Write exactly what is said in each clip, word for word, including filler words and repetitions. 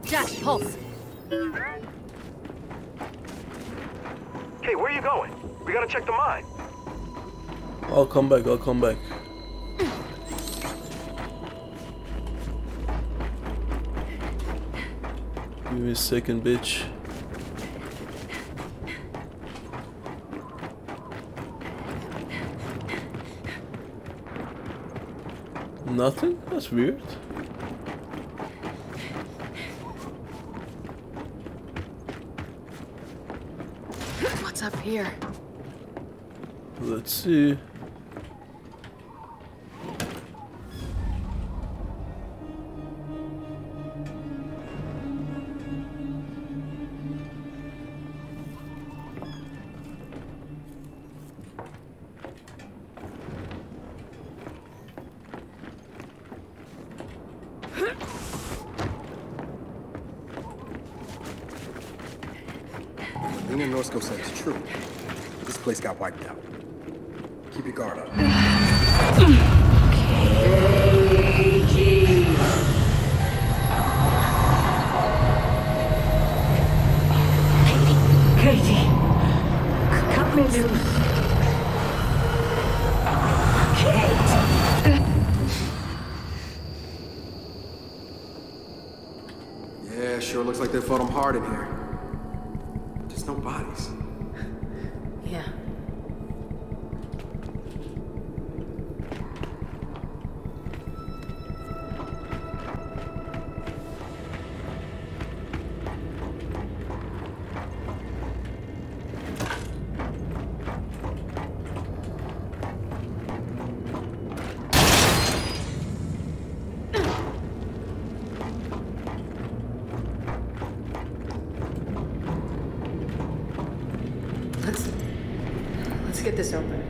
Jack, pulse. Hey, where are you going? We gotta check the mine. I'll come back, I'll come back. Give me a second, bitch. Nothing? That's weird. What's up here? Let's see. Lena Norsko said it's true. This place got wiped out. Keep your guard up. Katie, cut me loose. Kate. Yeah, sure looks like they fought him hard in here. Just no bodies. Yeah. Let's let's get this open.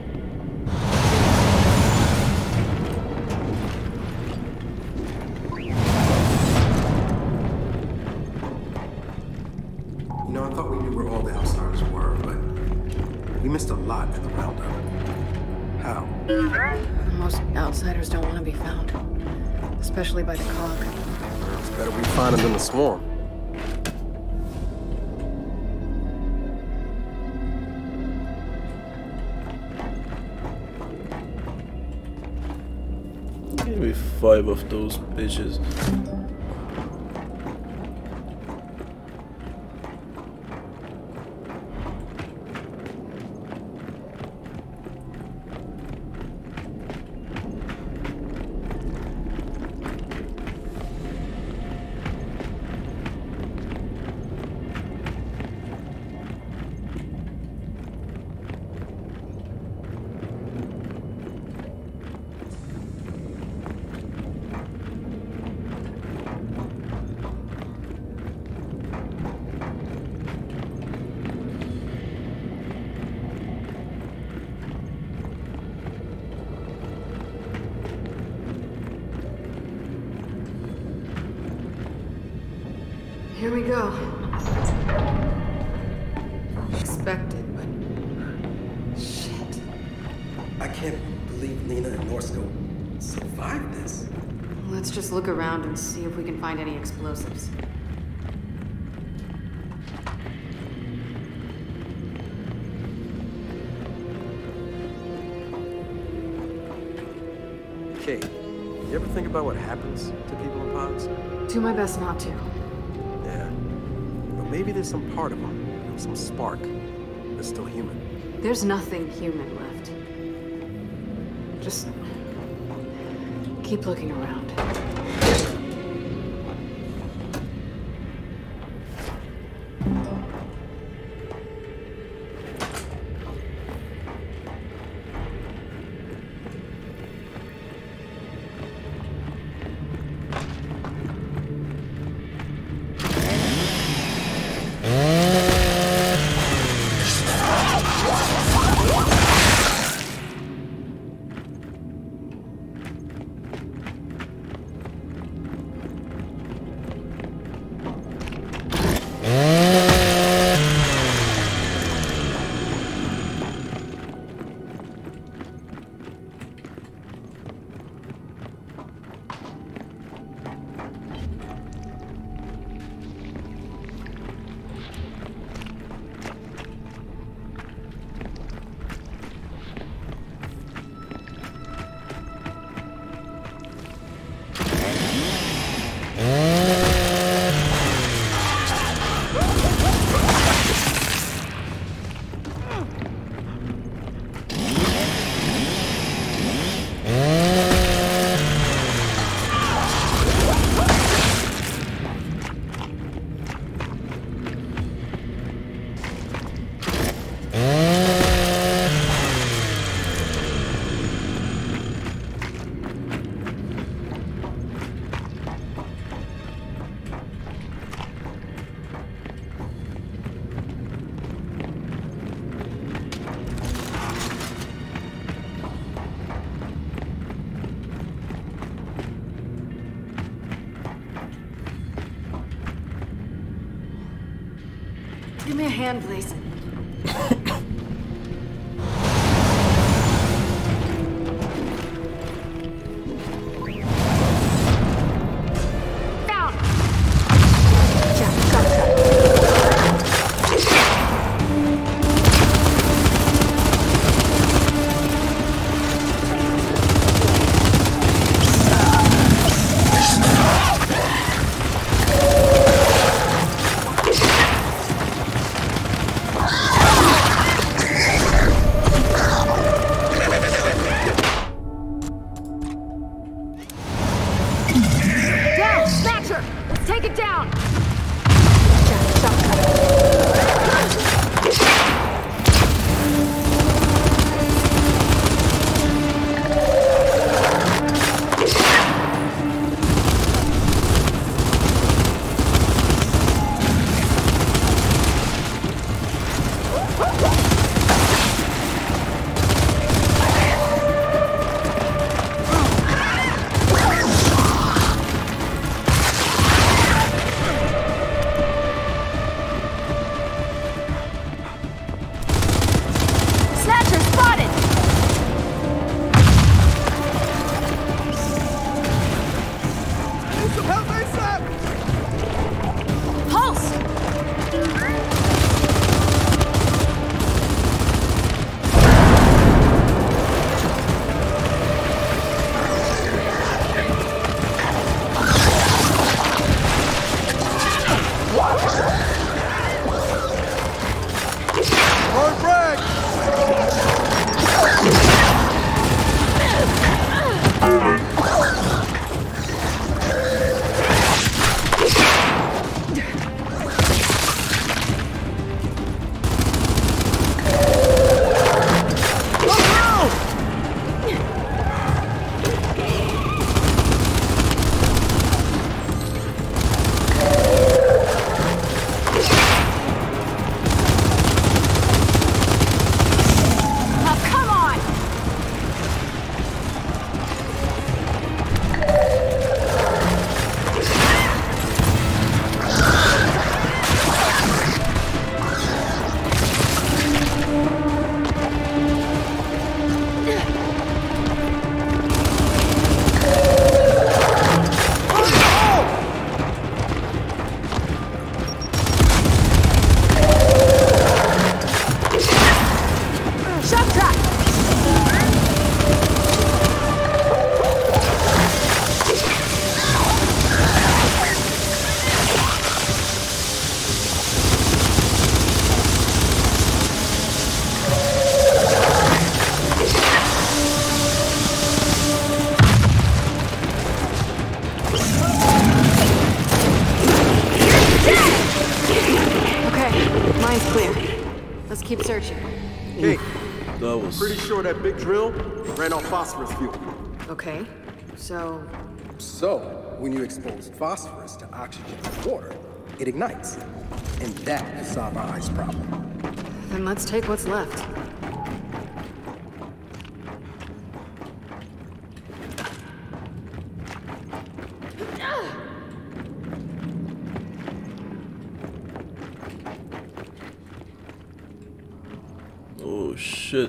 You know, I thought we knew where all the outsiders were, but we missed a lot in the roundup. How? Most outsiders don't want to be found, especially by the cog. It's better we find them than the swarm. Give me five of those bitches. Here we go. Expected, but shit. I can't believe Lena and Norsko survived this. Let's just look around and see if we can find any explosives. Kate, you ever think about what happens to people in pods? Do my best not to. Yeah. But maybe there's some part of them, you know, some spark, that's still human. There's nothing human left. Just keep looking around. Give me a hand, please. Keep searching. Hey, That was pretty sure that big drill ran off phosphorus fuel. Okay, so... So, when you expose phosphorus to oxygen and water, it ignites. And that could solve our ice problem. Then let's take what's left. oh shit.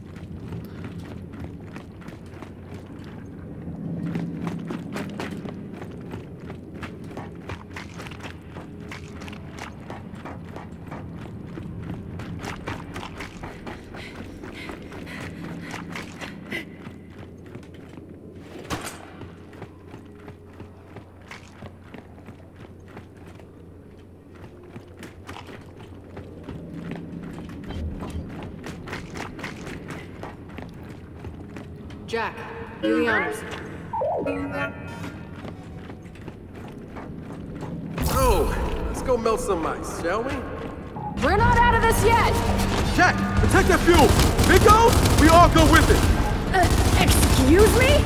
Jack, do the honors. Oh, let's go melt some ice, shall we? We're not out of this yet! Jack, protect that fuel! If it goes, we all go with it! Uh, excuse me?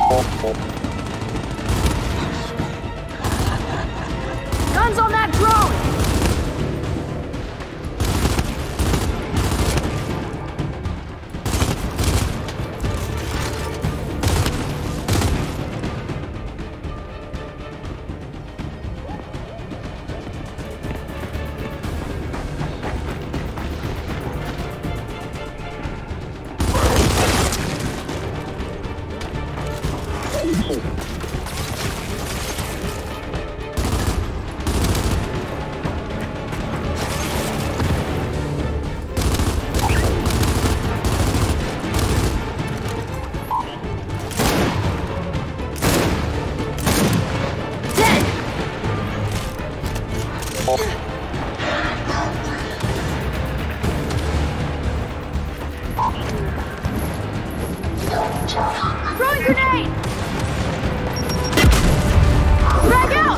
Guns on that drone! Throwing grenade! Frag out!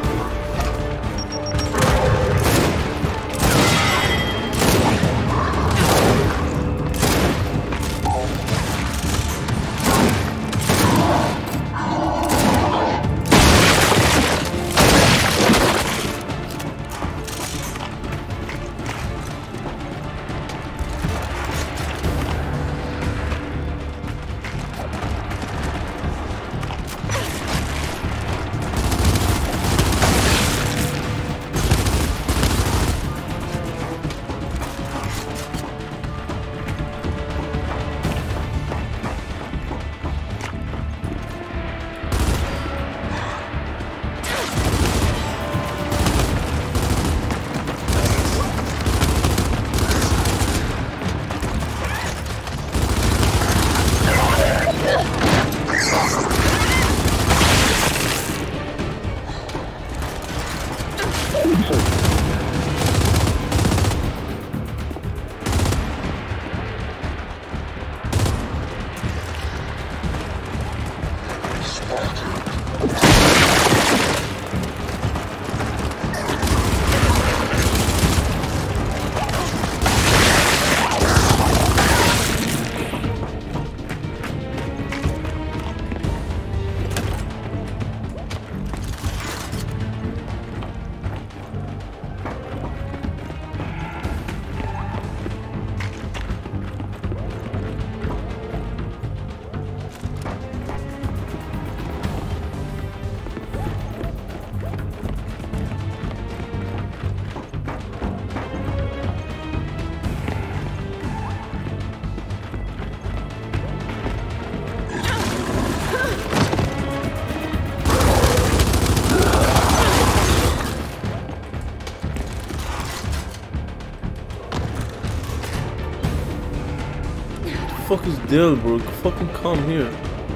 What the fuck is deal, bro? Fucking come here.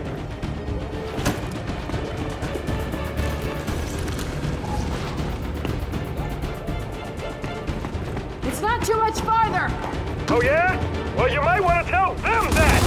It's not too much farther! Oh yeah? Well, you might want to tell them that!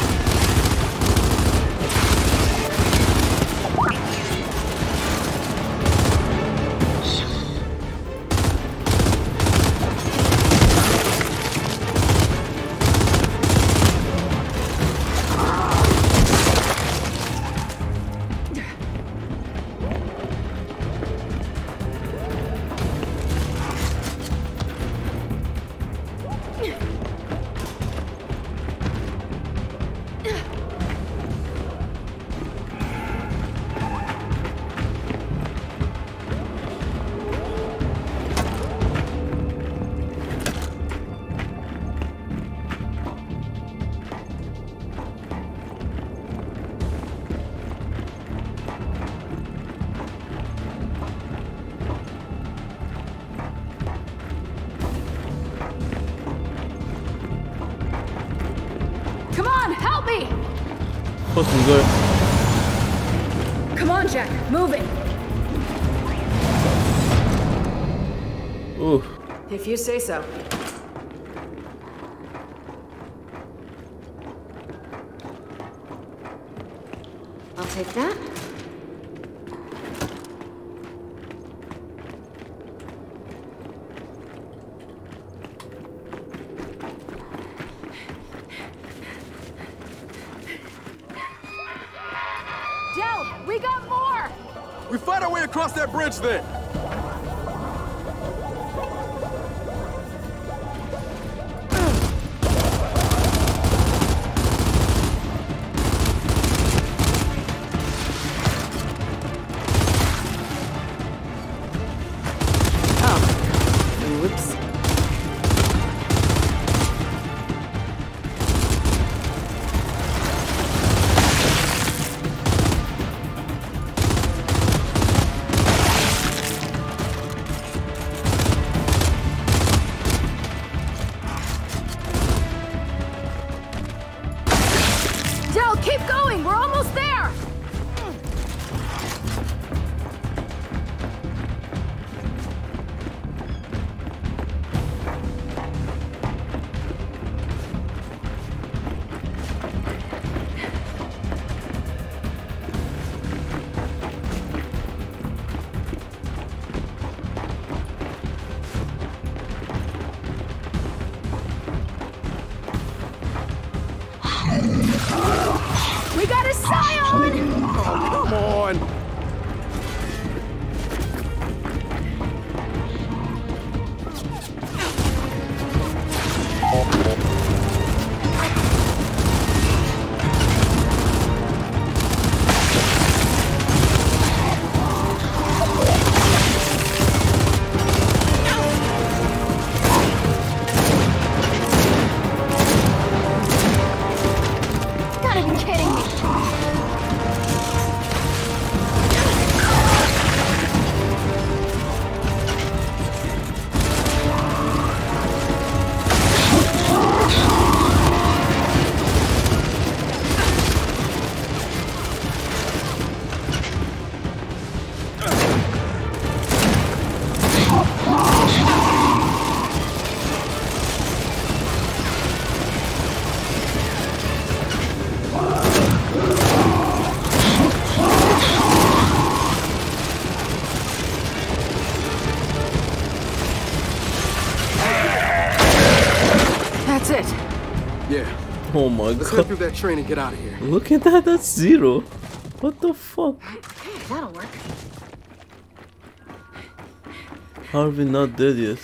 Come on, help me! Fucking go. Come on, Jack, move it! Ooh. If you say so. I'll take that. We got more! We fight our way across that bridge then! Whoops. Del, keep going! We're almost there! We got a scion! Oh, come on! Gotta be kidding me! That's it. Yeah, Oh my let's head god. through that train and get out of here. Look at that, that's zero. What the fuck? That'll work. How are we not dead yet?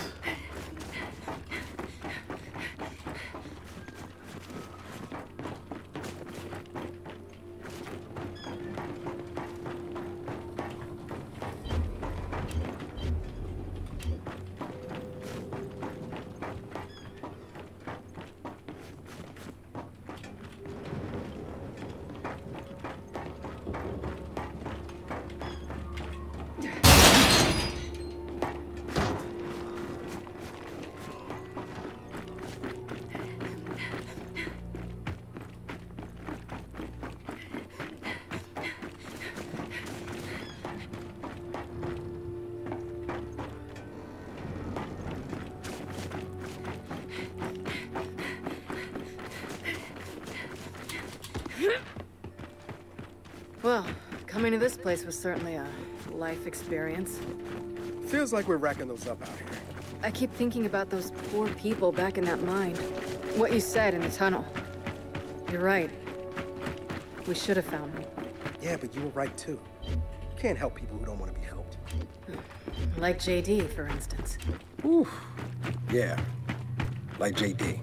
Well, coming to this place was certainly a life experience. Feels like we're racking those up out here. I keep thinking about those poor people back in that mine. What you said in the tunnel. You're right. We should have found them. Yeah, but you were right too. You can't help people who don't want to be helped. Like J D, for instance. Oof. Yeah, like J D.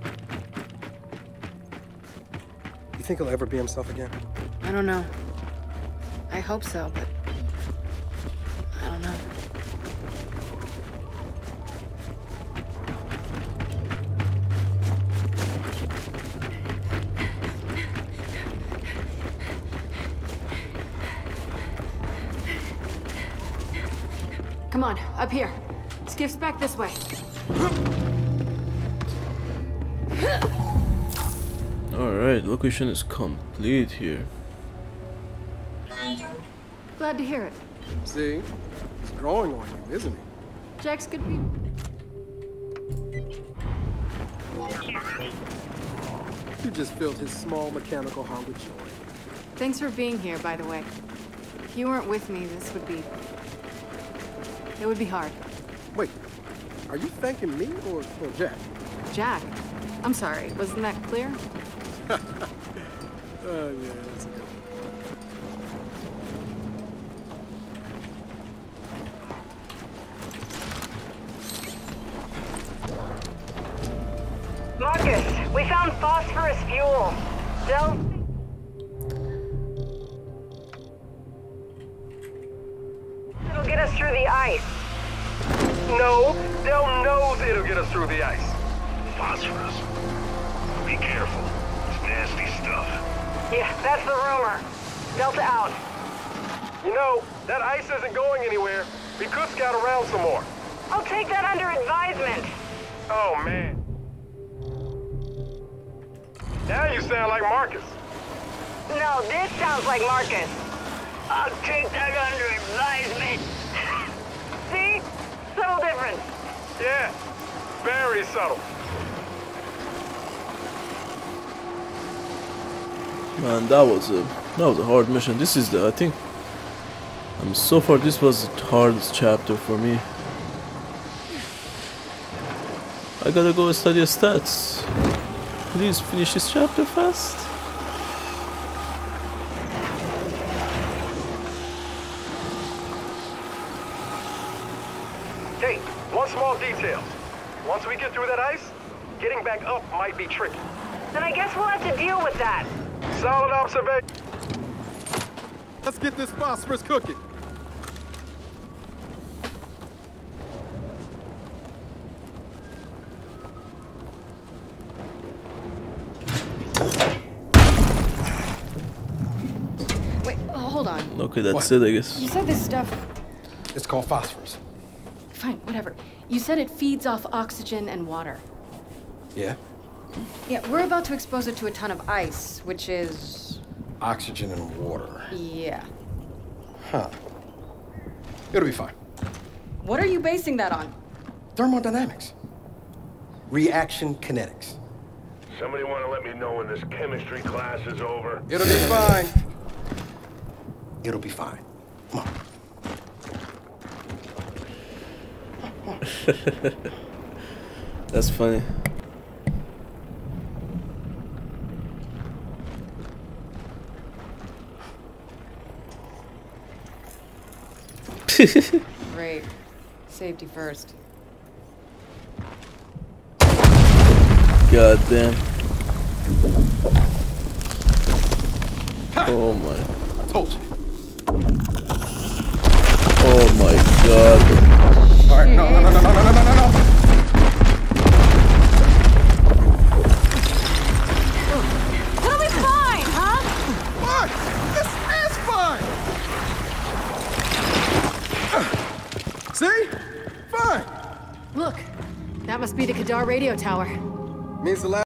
You think he'll ever be himself again? I don't know. I hope so, but I don't know. Come on, up here. Skiff's back this way. Alright, location is complete here. Glad to hear it. See? He's growing on you, isn't he? Jack's good people. You just filled his small mechanical heart with joy. Thanks for being here, by the way. If you weren't with me, this would be... It would be hard. Wait, are you thanking me or, or Jack? Jack. I'm sorry, wasn't that clear? Oh, yeah, that's good. Marcus, we found phosphorus fuel. Del... It'll get us through the ice. No, Del knows it'll get us through the ice. Phosphorus. Be careful. It's nasty stuff. Yeah, that's the rumor. Delta out. You know, that ice isn't going anywhere. We could scout around some more. I'll take that under advisement. Oh, man. Now you sound like Marcus. No, this sounds like Marcus. I'll take that under advisement. See? Subtle difference. Yeah, very subtle. Man, that was a that was a hard mission. This is the I think um so far this was the hardest chapter for me. I gotta go study stats. Please finish this chapter fast. Hey, one small detail. Once we get through that ice, getting back up might be tricky. Then I guess we'll have to deal with that. Solid observation. Let's get this phosphorus cooking. Wait, hold on. Okay, that's What? it, I guess. You said this stuff... It's called phosphorus. Fine, whatever. You said it feeds off oxygen and water. Yeah? Yeah, we're about to expose it to a ton of ice, which is... Oxygen and water. yeah. Huh. It'll be fine. What are you basing that on? Thermodynamics. Reaction kinetics. Somebody want to let me know when this chemistry class is over? It'll be fine. It'll be fine. Come on. That's funny. Great. Safety first. God damn. Oh my. I told you. Oh my god. All right, no, no, no, no, no, no, no, no, no. It'll be fine, huh? What? This is fine. See? Fine. Look, that must be the Kadar radio tower. Means the last